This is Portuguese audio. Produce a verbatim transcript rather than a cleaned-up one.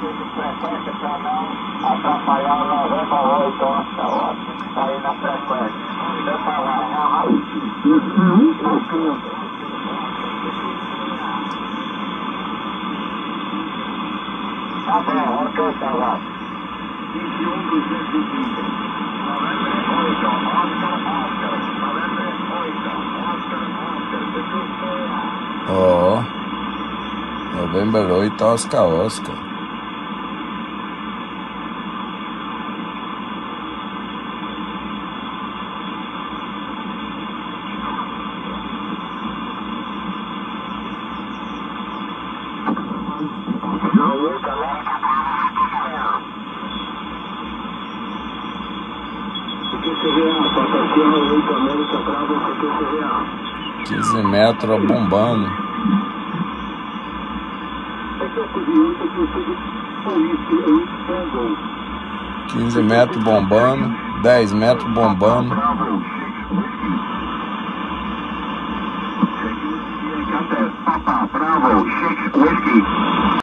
frequência para não atrapalhar o noventa e oito, Oscar Oscar, que tá aí na frequência. Deu pra lá, tá bom, ok, tá lá. vinte e um, duzentos e trinta. noventa e oito, Oscar Oscar. noventa e oito, Oscar Oscar. Ó, November oito, Oscar Oscar. quinze metros bombando. quinze metros bombando. dez metros bombando. Bravo, six whiskey.